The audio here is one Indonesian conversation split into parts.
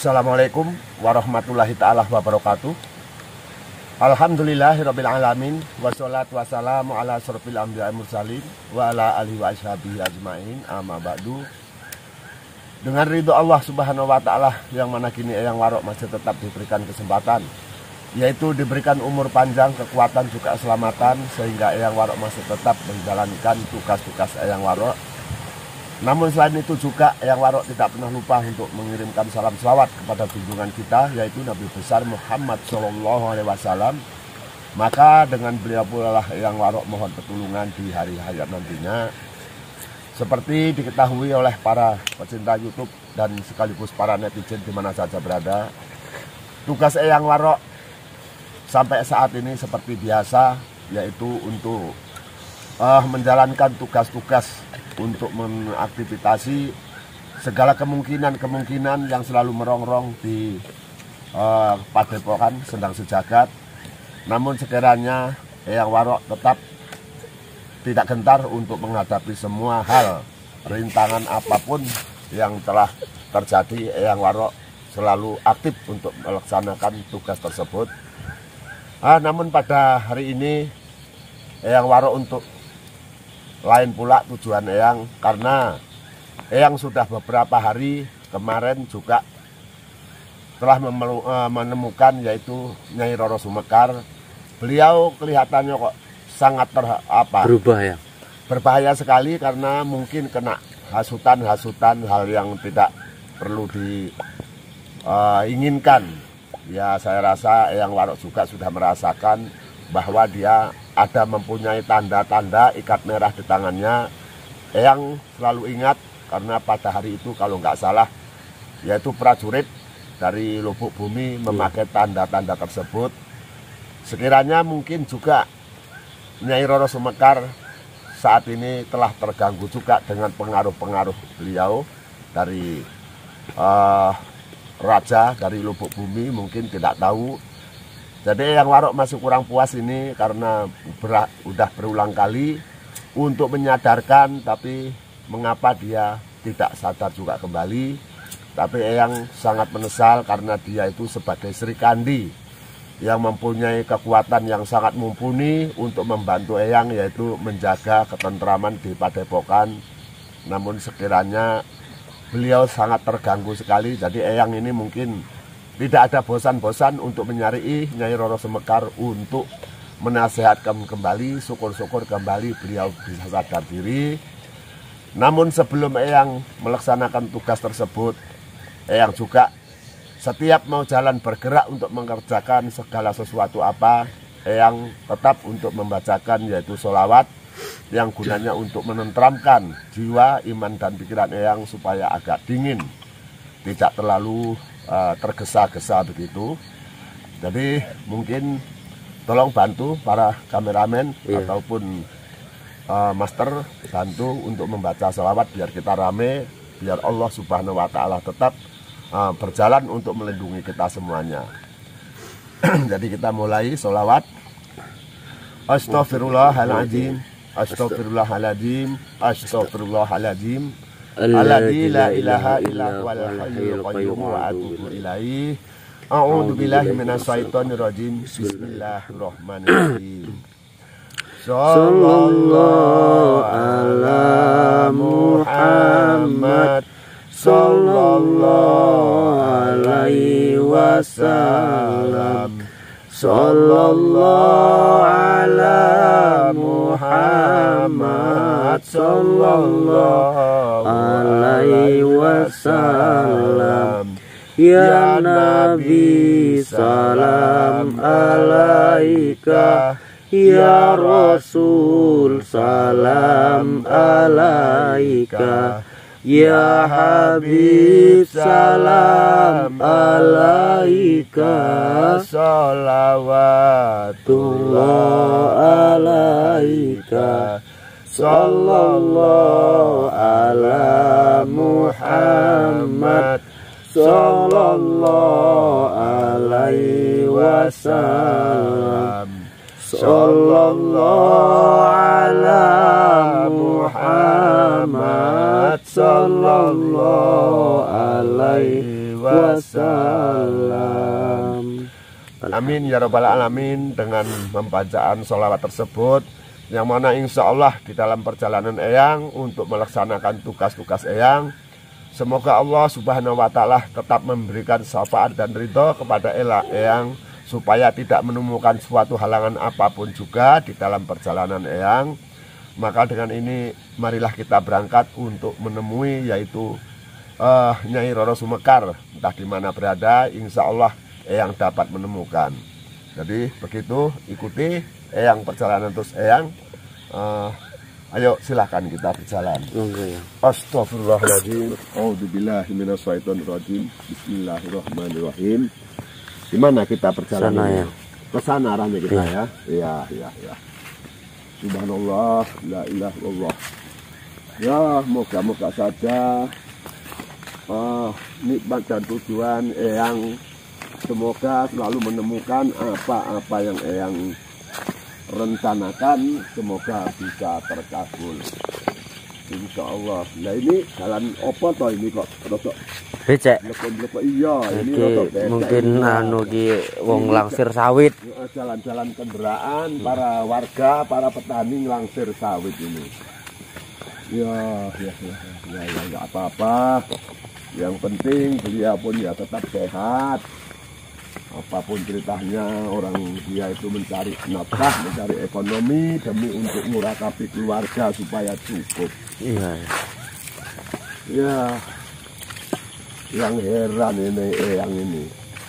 Assalamualaikum warahmatullahi ta'ala wabarakatuh. Alhamdulillahirabbil alamin wassalatu wassalamu ala asyrofil anbiya'i mursalin wa ala alihi wa ashabihi ajmain, amma ba'du. Dengan ridho Allah subhanahu wa ta'ala, yang mana kini Eyang Warok masih tetap diberikan kesempatan, yaitu diberikan umur panjang, kekuatan juga keselamatan, sehingga Eyang Warok masih tetap menjalankan tugas-tugas Eyang Warok. Namun selain itu juga Eyang Warok tidak pernah lupa untuk mengirimkan salam selawat kepada junjungan kita, yaitu Nabi besar Muhammad SAW. Maka dengan beliau pula lah Eyang Warok mohon pertolongan di hari hayat nantinya. Seperti diketahui oleh para pecinta YouTube dan sekaligus para netizen di mana saja berada, tugas Eyang Warok sampai saat ini seperti biasa, yaitu untuk menjalankan tugas-tugas untuk mengaktifitasi segala kemungkinan yang selalu merongrong di Padepokan Sendang Sejagat. Namun sekiranya Eyang Warok tetap tidak gentar untuk menghadapi semua hal, rintangan apapun yang telah terjadi, Eyang Warok selalu aktif untuk melaksanakan tugas tersebut. Namun pada hari ini Eyang Warok untuk lain pula tujuan Eyang, karena Eyang sudah beberapa hari kemarin juga telah menemukan yaitu Nyai Roro Sumekar. Beliau kelihatannya kok sangat berubah ya, berbahaya sekali, karena mungkin kena hasutan hal yang tidak perlu diinginkan. Ya, saya rasa Eyang Warok juga sudah merasakan bahwa dia ada mempunyai tanda-tanda ikat merah di tangannya. Eyang selalu ingat, karena pada hari itu kalau nggak salah yaitu prajurit dari Lubuk Bumi memakai tanda-tanda tersebut. Sekiranya mungkin juga Nyai Roro Sumekar saat ini telah terganggu juga dengan pengaruh-pengaruh beliau dari raja dari Lubuk Bumi, mungkin tidak tahu. Jadi Eyang Warok masih kurang puas ini, karena udah berulang kali untuk menyadarkan, tapi mengapa dia tidak sadar juga kembali. Tapi Eyang sangat menyesal, karena dia itu sebagai Sri Kandi yang mempunyai kekuatan yang sangat mumpuni untuk membantu Eyang, yaitu menjaga ketentraman di Padepokan. Namun sekiranya beliau sangat terganggu sekali, jadi Eyang ini mungkin tidak ada bosan-bosan untuk menyari'i Nyai Roro Sumekar untuk menasihatkan kembali, syukur-syukur kembali beliau bisa sadar diri. Namun sebelum Eyang melaksanakan tugas tersebut, Eyang juga setiap mau jalan bergerak untuk mengerjakan segala sesuatu apa, Eyang tetap untuk membacakan yaitu sholawat yang gunanya untuk menenteramkan jiwa, iman dan pikiran Eyang supaya agak dingin, tidak terlalu tergesa-gesa begitu. Jadi mungkin tolong bantu para kameramen ataupun master, bantu untuk membaca sholawat biar kita rame, biar Allah subhanahu wa ta'ala tetap berjalan untuk melindungi kita semuanya. Jadi kita mulai sholawat. Astaghfirullahaladzim, astaghfirullahaladzim, astaghfirullahaladzim, alladzi la ilaha illa huwal hayyul qayyum wa atubu ilaihi. A'udzu billahi minasyaitonir rajim. Bismillahirrahmanirrahim. Sallallahu ala Muhammad, sallallahu alaihi wasallam, sallallahu ala Muhammad, sallallahu alaihi wasallam. Ya Nabi salam alaika, ya Rasul salam alaika, ya Habib salam alaika, salawatullah alaika, sallallahu ala Muhammad, sallallahu alaihi wasallam, sallallahu ala Muhammad, sallallahu alaihi wassalam. Amin ya rabbal alamin. Dengan pembacaan sholawat tersebut, yang mana insya Allah di dalam perjalanan Eyang untuk melaksanakan tugas-tugas Eyang, semoga Allah subhanahu wa ta'ala tetap memberikan syafaat dan ridho kepada Eyang, supaya tidak menemukan suatu halangan apapun juga di dalam perjalanan Eyang. Maka dengan ini marilah kita berangkat untuk menemui yaitu Nyai Roro Sumekar, entah di mana berada, insya Allah Eyang dapat menemukan. Jadi begitu, ikuti Eyang perjalanan terus Eyang. Ayo silahkan kita berjalan. Astagfirullahaladzim. A'udzubillahi minasyaitonirrajim. Bismillahirrahmanirrahim. Di mana kita berjalan? Sana, ya. Ke sana arahnya kita ya. Ya. Subhanallah, la ilaha illallah. Ya, moga-moga saja nikmat dan tujuan Eyang semoga selalu menemukan apa-apa yang Eyang rencanakan, semoga bisa terkabul insya Allah. Nah ini jalan opo toh ini kok rotok becek. Iya ini rotok becek. Mungkin anu ki wong langsir sawit. Jalan-jalan kendaraan para warga, para petani langsir sawit ini. Ya nggak apa-apa. Yang penting beliau pun ya tetap sehat. Apapun ceritanya, orang dia itu mencari nafkah, mencari ekonomi demi untuk murakabi keluarga supaya cukup. Iya. Ya, yang heran ini, yang ini.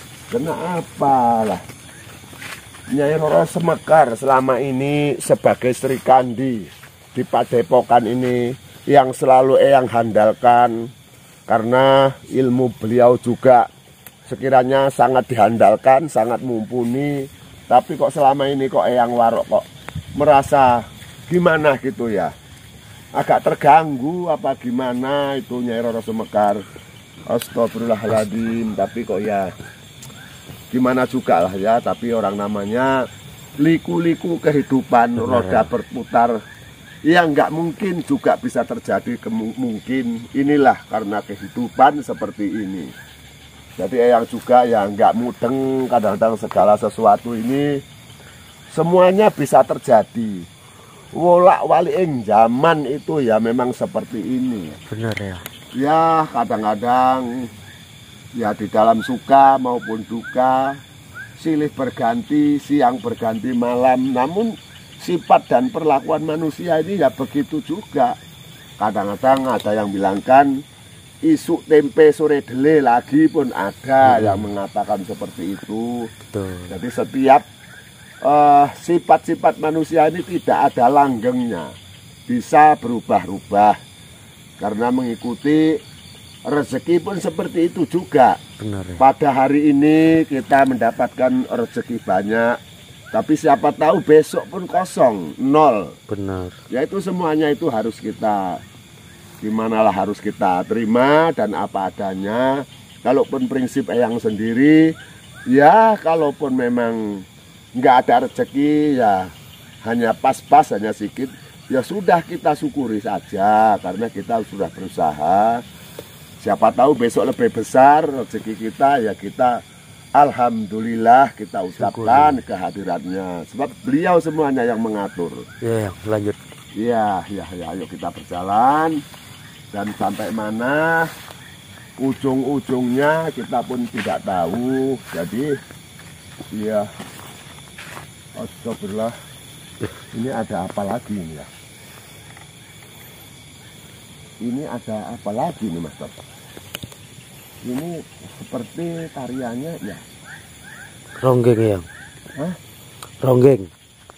Kenapa lah? Nyai Roro Sumekar selama ini sebagai Sri Kandi di Padepokan ini yang selalu Eyang handalkan, karena ilmu beliau juga sekiranya sangat dihandalkan, sangat mumpuni. Tapi kok selama ini kok Eyang Warok kok merasa gimana gitu ya, agak terganggu apa gimana itu Nyai Roro Sumekar. Astagfirullahaladzim. Tapi kok ya gimana juga lah ya, tapi orang namanya liku-liku kehidupan, roda berputar. Ya nggak mungkin juga bisa terjadi, mungkin inilah karena kehidupan seperti ini. Jadi Eyang juga ya nggak mudeng, kadang-kadang segala sesuatu ini semuanya bisa terjadi. Wolak-walik zaman itu ya memang seperti ini. Benar ya. Ya kadang-kadang ya di dalam suka maupun duka, silih berganti, siang berganti malam. Namun sifat dan perlakuan manusia ini ya begitu juga. Kadang-kadang ada yang bilangkan isuk tempe sore dele lagi pun ada yang mengatakan seperti itu. Betul. Jadi setiap sifat-sifat manusia ini tidak ada langgengnya, bisa berubah-ubah karena mengikuti rezeki pun seperti itu juga. Benar ya. Pada hari ini kita mendapatkan rezeki banyak, tapi siapa tahu besok pun kosong, nol. Benar. Ya itu semuanya itu harus kita dimanalah harus kita terima dan apa adanya. Kalaupun prinsip Eyang sendiri, ya kalaupun memang nggak ada rezeki ya hanya pas-pas, hanya sedikit, ya sudah kita syukuri saja karena kita sudah berusaha. Siapa tahu besok lebih besar rezeki kita, ya kita alhamdulillah kita ucapkan kehadirannya, sebab beliau semuanya yang mengatur. Ya, lanjut. Ya, ayo kita berjalan. Dan sampai mana ujung-ujungnya kita pun tidak tahu. Jadi ya astagfirullah, ini ada apa lagi ini ya? Ini ada apa lagi nih Mas? Ini seperti tariannya ya. Ronggeng ya. Hah? Ronggeng.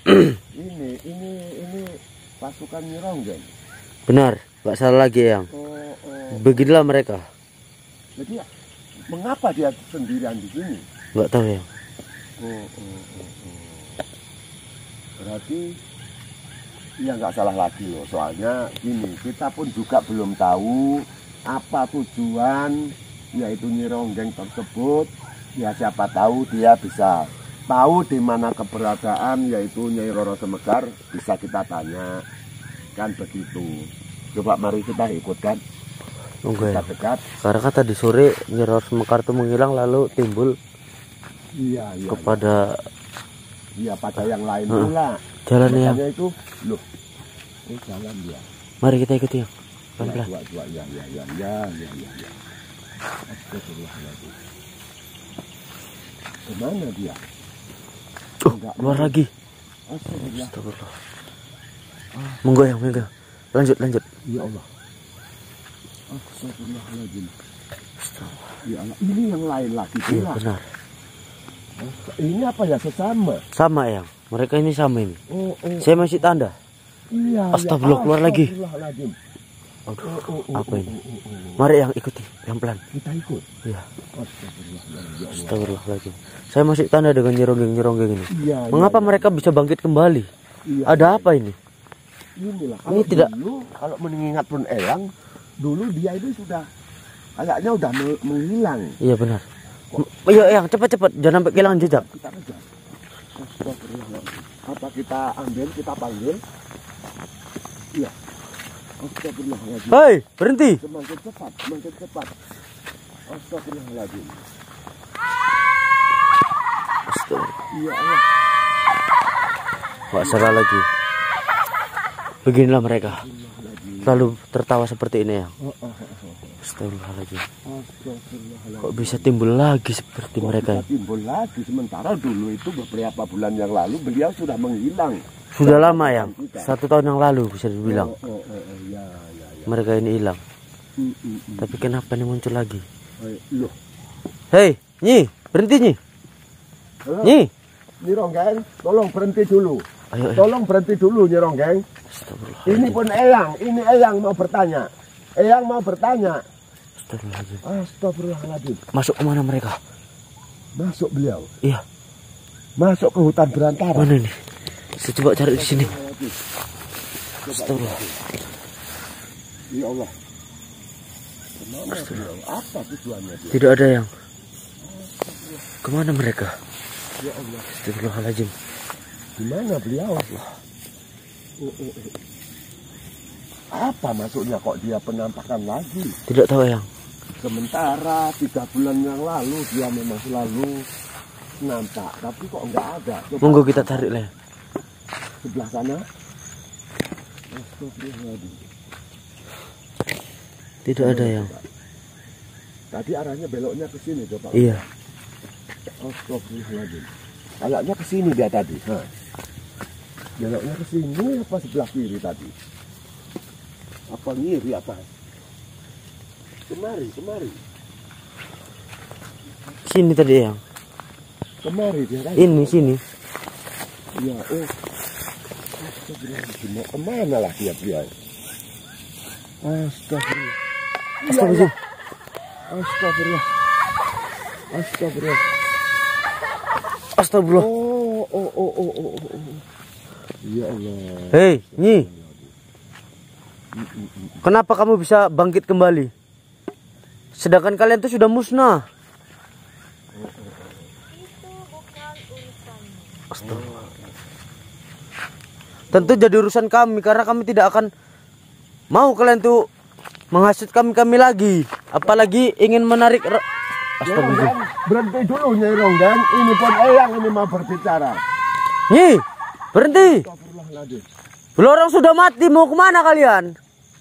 ini pasukan Ronggeng. Benar, nggak salah lagi yang. Beginilah mereka. Jadi mengapa dia sendirian di sini? Nggak tahu ya. Berarti ya nggak salah lagi loh. Soalnya ini kita pun juga belum tahu apa tujuan yaitu Nyi Ronggeng tersebut. Ya siapa tahu dia bisa tahu di mana keberadaan yaitu Nyai Roro Sumekar, bisa kita tanya kan begitu. Coba mari kita ikutkan. Enggak ya. dekat. Karena kan tadi sore Nyi Roro Semekar itu menghilang lalu timbul Iya, kepada iya pada yang lain pula. jalannya yang. Makanya itu loh. Jalan dia. Mari kita ikuti yang. Pelan-pelan. Ya. Astagfirullahaladzim. Kemana dia? Keluar lagi. Astagfirullah. Monggo yang, monggo. Lanjut. Ya Allah. Astagfirullahaladzim. Ya Allah. Ini yang lain lagi. Iya, benar. Ini apa ya, sesama? Sama yang. Mereka ini sama ini. Saya masih tanda. Iya. Astagfirullah, keluar lagi. Astagfirullahaladzim. Aduh, apa ini? Mari yang ikuti, yang pelan. Kita ikut. Iya. Astagfirullahaladzim. Astagfirullahaladzim. Saya masih tanda dengan nyeronggeng ini. Iya. Mengapa mereka bisa bangkit kembali? Iya. Ada apa ini? Inilah. Ini tidak. Dulu, kalau mengingat pun Eyang, dulu dia itu sudah kayaknya udah menghilang. Iya benar. Iya yang cepat, jangan sampai kehilangan jejak. Kita kejar. Astagfirullahaladzim. Apa kita ambil, kita panggil? Iya. Astagfirullahaladzim. Hei, berhenti. Semakin cepat. Astagfirullahaladzim. Iya Allah. Nggak salah lagi. Beginilah mereka. Lalu tertawa seperti ini ya. Astagfirullahaladzim. Kok bisa timbul lagi seperti mereka? Timbul lagi, sementara dulu itu beberapa bulan yang lalu beliau sudah menghilang. Sudah lama yang 1 tahun yang lalu bisa dibilang. Ya. Mereka ini hilang. Tapi kenapa ini muncul lagi? Loh. Hei, Nyi, berhenti Nyi. Nyi. Nyi Ronggeng, tolong berhenti dulu. Ayo. Tolong berhenti dulu Nyi Ronggeng. Ini pun Eyang mau bertanya. Astagfirullahaladzim. Masuk kemana mereka? Masuk beliau. Iya. Masuk ke hutan belantara. Mana ini? Saya coba cari di sini. Astagfirullah. Ya Allah. Kemana beliau? Apa tujuannya dia? Tidak ada yang. Kemana mereka? Ya Allah. Astagfirullahaladzim. Gimana beliau? Apa maksudnya kok dia penampakan lagi? Tidak tahu yang. Sementara 3 bulan yang lalu dia memang selalu nampak, tapi kok enggak ada. Coba Monggo kita tarik lah. sebelah sana. Astagfirullahaladzim. Tidak ada yang. Tadi arahnya beloknya ke sini coba. Iya. Astagfirullahaladzim. Kayaknya ke sini dia tadi. Beloknya ke sini apa sebelah kiri tadi? Apa ngiri apa? Kemari. Sini tadi yang. Kemari dia tadi. Ini sini. Iya, Astagfirullahaladzim. Mau kemana lah dia? Astagfirullah. Astagfirullah. Astagfirullah. Oh. Ya Allah. Hei, Nyi. Kenapa kamu bisa bangkit kembali? Sedangkan kalian tuh sudah musnah. Astagfirullah. Tentu jadi urusan kami karena kami tidak akan mau kalian tuh menghasut kami lagi, apalagi ingin menarik. Astagfirullah. Berhenti dulu Nyai Ronggeng. Ini pun Eyang ini mau berbicara. Nyi, berhenti. Astagfirullahaladzim. Belum, orang sudah mati, mau kemana kalian?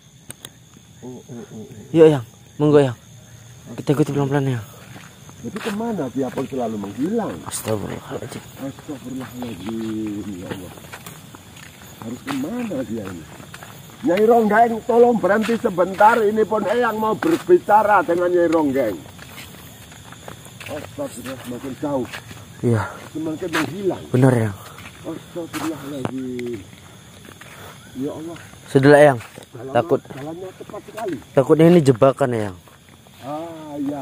Yuk yang, monggo yang. Kita ikuti pelan-pelan ya. Jadi kemana dia pun selalu menghilang. Astagfirullahaladzim. Astagfirullahaladzim. Ya Allah. Harus kemana dia ini? Nyai Ronggeng, tolong berhenti sebentar. Ini pun Eyang mau berbicara dengan Nyai Ronggeng. Astagfirullah, semakin jauh. Iya. Semakin menghilang. Benar yang. Astagfirullahaladzim. Ya Allah. Sudah yang. Takut. Jalannya cepat sekali. Takutnya ini jebakan yang. Ya.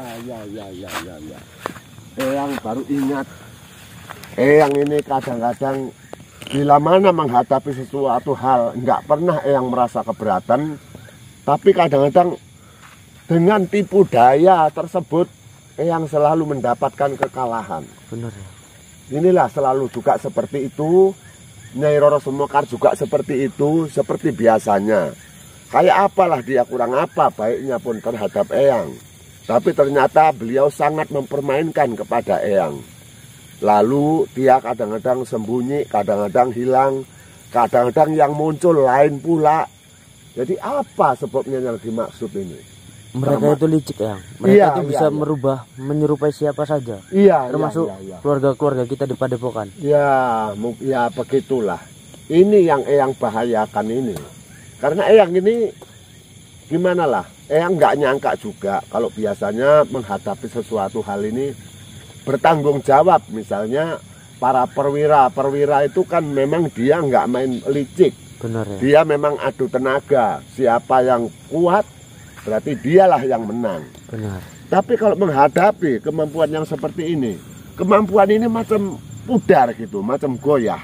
Eyang baru ingat. Eyang ini kadang-kadang bila mana menghadapi sesuatu hal nggak pernah Eyang merasa keberatan, tapi kadang-kadang dengan tipu daya tersebut Eyang selalu mendapatkan kekalahan. Benar ya. Inilah selalu juga seperti itu. Nyai Roro Semekar juga seperti itu, seperti biasanya. kayak apalah dia, kurang apa baiknya pun terhadap eyang. Tapi ternyata beliau sangat mempermainkan kepada eyang. Lalu dia kadang-kadang sembunyi, kadang-kadang hilang, kadang-kadang yang muncul lain pula. Jadi apa sebabnya yang dimaksud ini? Mereka itu licik ya. Mereka itu bisa merubah, menyerupai siapa saja. Iya, termasuk keluarga-keluarga kita di Padepokan. Ya, ya begitulah. Ini yang eyang bahayakan ini. Karena eyang ini gimana lah? Eyang nggak nyangka juga kalau biasanya menghadapi sesuatu hal ini bertanggung jawab. Misalnya para perwira itu kan memang dia nggak main licik. Benar ya. Dia memang adu tenaga. Siapa yang kuat berarti dialah yang menang. Benar. Tapi kalau menghadapi kemampuan yang seperti ini, kemampuan ini macam pudar gitu, macam goyah.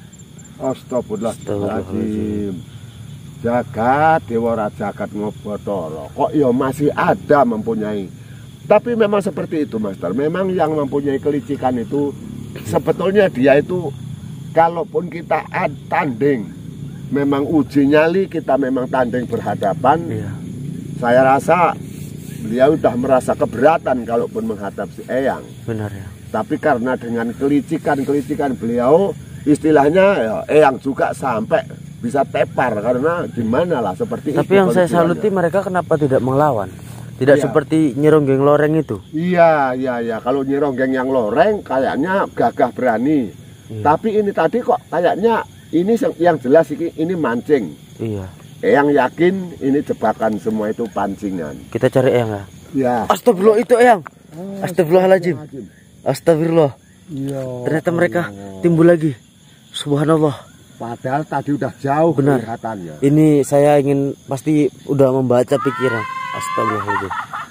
Astagfirullahaladzim. Jagat Dewa Jagat Ngobotoro. Kok ya masih ada mempunyai. Tapi memang seperti itu, Master. Memang yang mempunyai kelicikan itu sebetulnya dia itu, kalaupun kita tanding, memang uji nyali, kita memang tanding berhadapan. Iya. Saya rasa beliau sudah merasa keberatan kalaupun menghadap si eyang. Benar ya. Tapi karena dengan kelicikan beliau, istilahnya ya, eyang juga sampai bisa tepar, karena gimana lah seperti itu. Tapi yang saya saluti mereka kenapa tidak melawan? Tidak seperti Nyironggeng Loreng itu. Iya. Kalau Nyironggeng yang Loreng kayaknya gagah berani. Tapi ini tadi kok kayaknya ini yang jelas ini mancing. Iya. Eyang yakin ini jebakan, semua itu pancingan. Kita cari eyang ya. Ya. Astagfirullah itu eyang. Astagfirullahaladzim. Astagfirullah. Iya. Ternyata mereka timbul lagi. Subhanallah. Padahal tadi udah jauh kelihatannya. Ini saya ingin pasti udah membaca pikiran. Astagfirullahaladzim.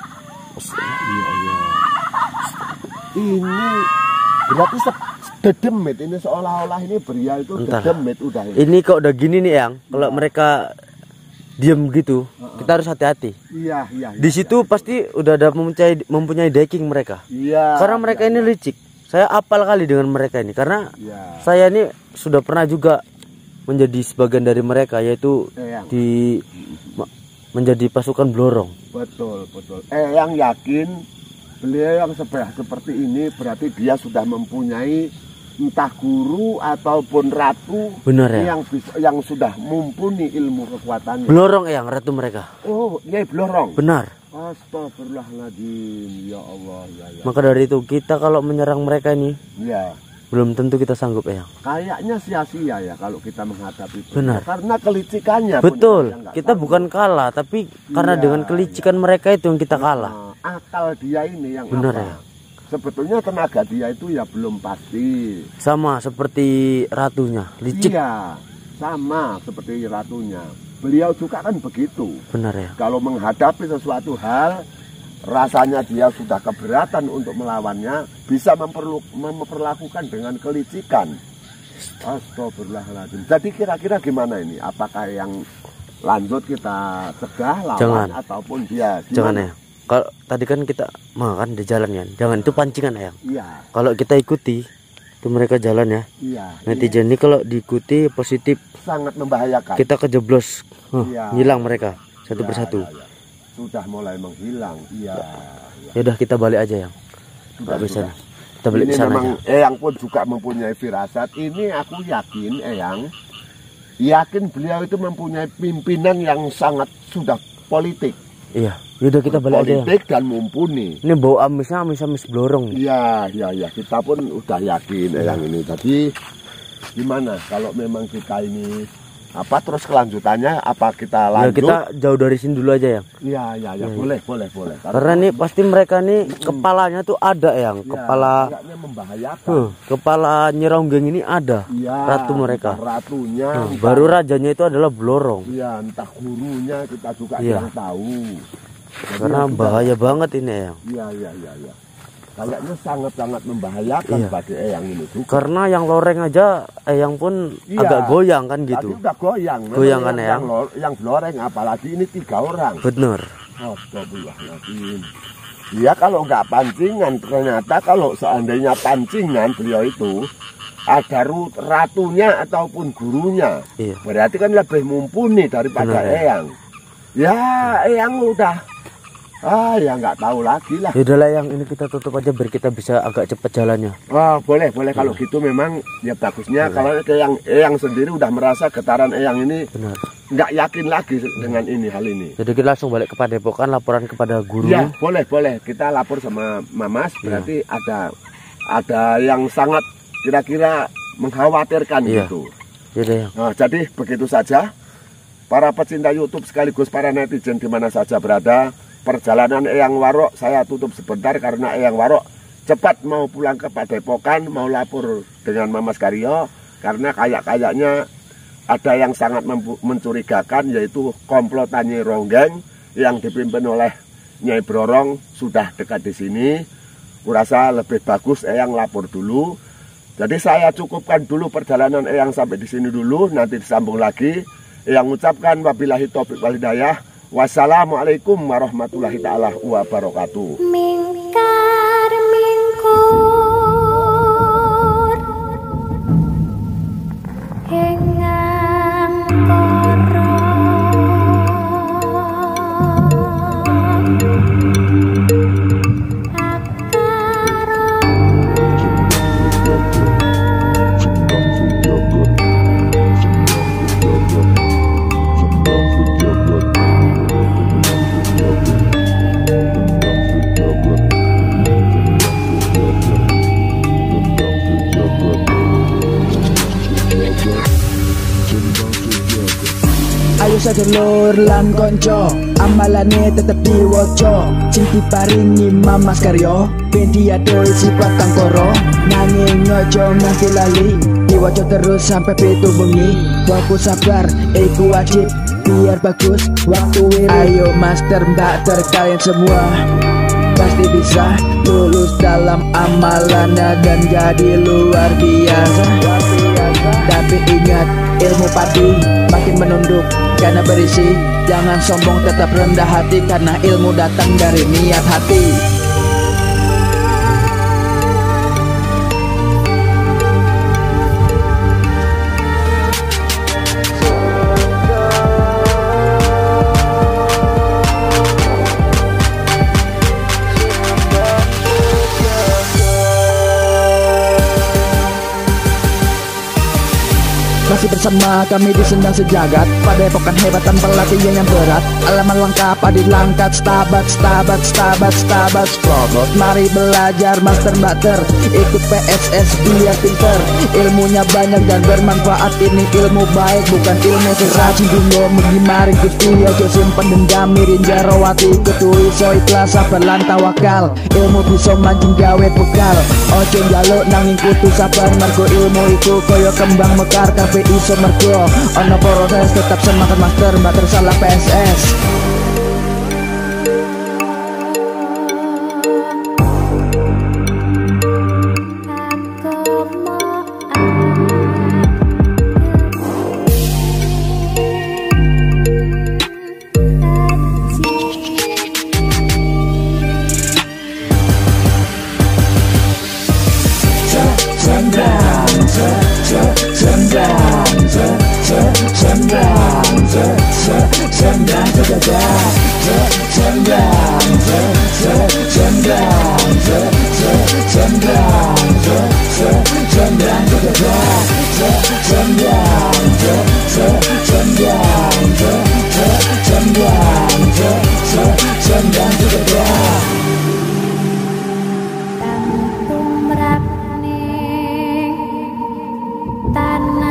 Ini berarti dedemit, ini seolah-olah ini pria itu dedemit udah ini. Ini kok udah gini nih yang kalau mereka diam gitu, kita harus hati-hati. Iya. Di situ pasti udah ada mempunyai decking mereka. Iya. Karena mereka ini licik. Saya apal kali dengan mereka ini karena saya ini sudah pernah juga menjadi sebagian dari mereka, yaitu menjadi pasukan Blorong. Betul. Yang yakin beliau yang seperti ini berarti dia sudah mempunyai entah guru ataupun ratu. Benar ya. Yang sudah mumpuni ilmu kekuatannya. Blorong yang ratu mereka. Oh, iya Blorong. Benar. Astagfirullahaladzim, ya Allah, ya. Maka dari itu kita kalau menyerang mereka ini, belum tentu kita sanggup ya. Kayaknya sia-sia ya kalau kita menghadapi itu. Benar. Karena kelicikannya. Betul. Kita bukan kalah, tapi karena dengan kelicikan mereka itu yang kita kalah. Akal dia ini yang benar apa? Ya. Sebetulnya tenaga dia itu ya belum pasti. Sama seperti ratunya, licik. Iya, sama seperti ratunya. Beliau juga kan begitu. Benar ya. Kalau menghadapi sesuatu hal, rasanya dia sudah keberatan untuk melawannya, bisa memperlakukan dengan kelicikan. Astagfirullahaladzim. Jadi kira-kira gimana ini? Apakah yang lanjut kita cegah lawan ataupun dia gimana? Jangan ya. Kalau tadi kan kita makan di jalan kan. Jangan, itu pancingan ya. Iya. Kalau kita ikuti itu mereka jalan ya. Iya. Netizen ini kalau diikuti positif, sangat membahayakan. Kita kejeblos, hilang mereka satu persatu. Ya. Sudah mulai menghilang. Iya. Ya udah kita balik aja yang. Sudah bisa. Kita balik ini sana memang aja. Eyang pun juga mempunyai firasat. Ini aku yakin yakin beliau itu mempunyai pimpinan yang sangat sudah politik. Iya. Yaudah kita balik aja. Politik dan mumpuni. Ini bau amis Blorong. Iya. Kita pun udah yakin Eyang ini. Jadi gimana kalau memang kita ini terus kelanjutannya apa kita lanjut? Ya, kita jauh dari sini dulu aja ya. Iya. Boleh. Karena nih pasti mereka nih kepalanya tuh ada yang kepala membahayakan. Kepala Nyironggeng ini ada. Ya, ratu mereka. Ratunya. Baru rajanya itu adalah Blorong. Iya, entah gurunya kita juga yang tahu. Karena bahaya banget ini ya. Iya. Kayaknya sangat-sangat membahayakan bagi Eyang ini juga. Karena yang Loreng aja Eyang pun agak goyang kan gitu. Tadi udah goyang. Goyang kan Eyang. Yang Loreng apalagi ini 3 orang. Bener. Astagfirullahaladzim. Iya kalau nggak pancingan, ternyata kalau seandainya pancingan beliau itu ada ratunya ataupun gurunya. Iya. Berarti kan lebih mumpuni daripada Eyang. Ya, yang udah. Ya nggak tahu lagi lah. Ya udahlah yang ini kita tutup aja biar kita bisa agak cepat jalannya. Boleh kalau gitu memang ya bagusnya. Kalau yang sendiri udah merasa getaran eyang ini Benar. nggak yakin lagi dengan ini hal ini. Jadi kita langsung balik ke Padepokan, laporan kepada guru. Ya boleh kita lapor sama Mamas. Berarti ada yang sangat kira-kira mengkhawatirkan gitu. Ya. Jadi begitu saja para pecinta YouTube sekaligus para netizen di mana saja berada. Perjalanan Eyang Warok saya tutup sebentar karena Eyang Warok cepat mau pulang ke Padepokan, mau lapor dengan Mamas Karyo karena kayaknya ada yang sangat mencurigakan, yaitu komplotan Nyai Ronggeng yang dipimpin oleh Nyai Brorong sudah dekat di sini. Kurasa lebih bagus Eyang lapor dulu. Jadi saya cukupkan dulu perjalanan Eyang sampai di sini dulu, nanti disambung lagi. Eyang ucapkan wabillahi taufiq wal hidayah. Wassalamualaikum warahmatullahi taala wabarakatuh. Mingkar mingkur hengang koro Ayo sedulur lan konco, amalane tetep diwoco. Cinti paringi Mamas Karyo, bendi adoh sifat kang koro. Nanging ojo nganti lali, diwoco terus sampai pitu bengi. Fokus sabar, iku wajib, biar bagus waktu wirid. Ayo master mbak kalian semua pasti bisa lulus dalam amalannya dan jadi luar biasa. Tapi ingat, ilmu padi makin menunduk karena berisi. Jangan sombong, tetap rendah hati karena ilmu datang dari niat hati. Masih bersama kami di Sendang Sejagat, Padepokan hebat tanpa latihan yang berat. Alaman lengkap adil langkat, stabat Progot. Mari belajar master mater, ikut PSS biar pinter. Ilmunya banyak dan bermanfaat, ini ilmu baik bukan ilmu seracun. Dungo mengimaring gusti, ojo simpen dendam mirin jarawati. Ketui so ikhlas sabar lan tawakal, ilmu bisa mancing gawe bekal. Ojo njaluk nanging kudu sabar, mergo ilmu iku koyo kembang mekar. Kabeh iso mergo ono proses, tetap semangat master salah PSS. tumrap ning tanah